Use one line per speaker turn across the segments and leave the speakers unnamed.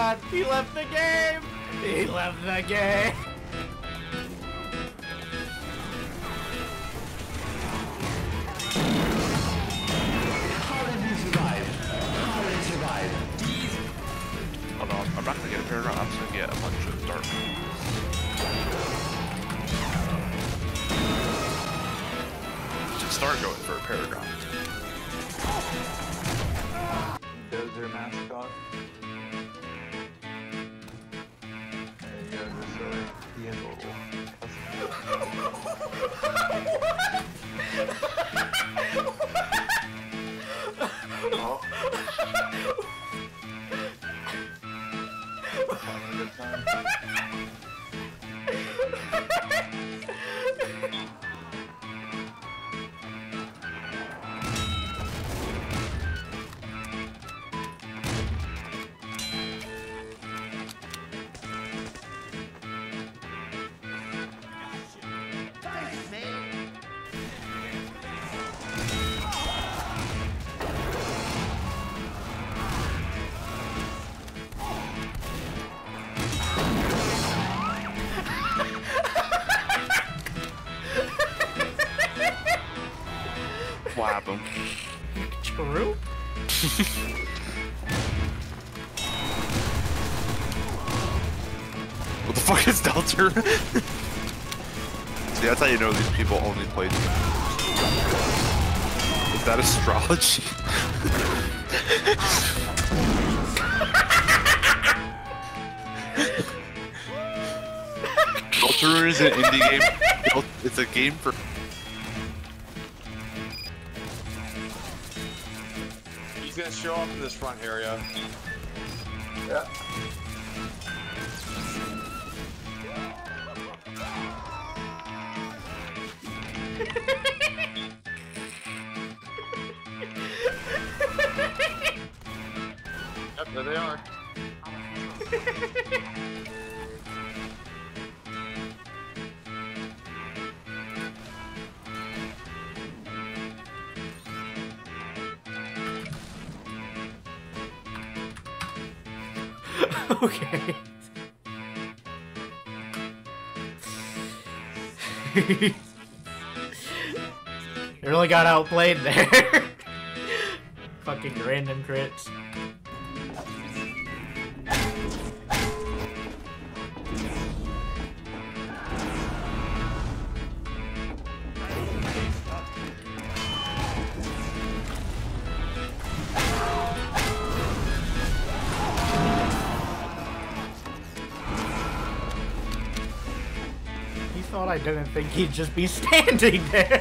god, he left the game! He left the game!
How did you survive? How did you survive?
Oh no, I'm not gonna get a paragon, I'm just gonna get a bunch of dark. Should start going for a paragon.
Dozer mascot. There you go, just so he has a little oh. Having a good time.
Flap him.
True?
What the fuck is Delta? See, that's how you know these people only play. Is that astrology? Delta is an indie game. It's a game for.
He's gonna show up in this front area.
Yeah.
Yep, there they are.
Okay. You really got outplayed there. Fucking random crits. He thought I didn't think he'd just be standing there.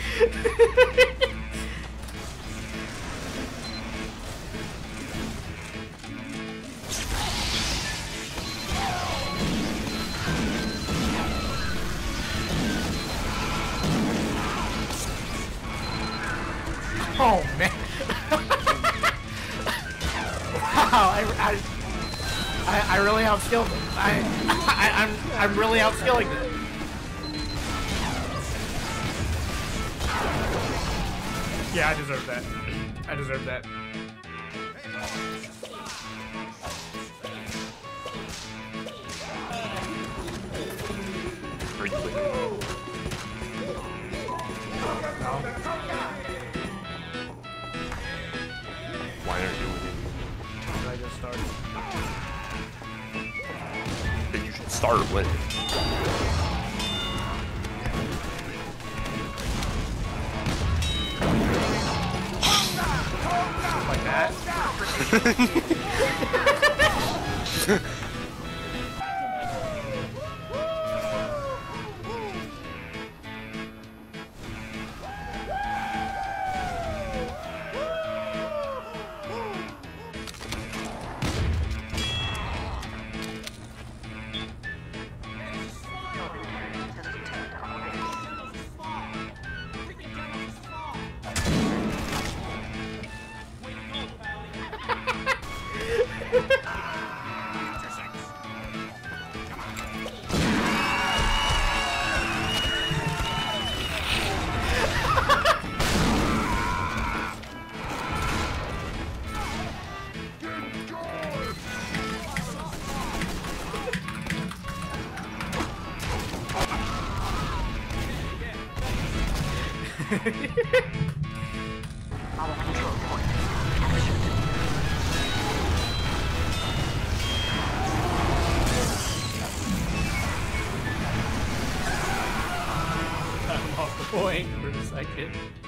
Oh man! Wow, I really outskilled him. I'm really outskilling him. Yeah, I deserve that. I deserve that.
Are you winning?
No.
Why aren't you winning?
I just started.
Then you should start winning.
Like that?
Control point captured.
I'm off the point for a second.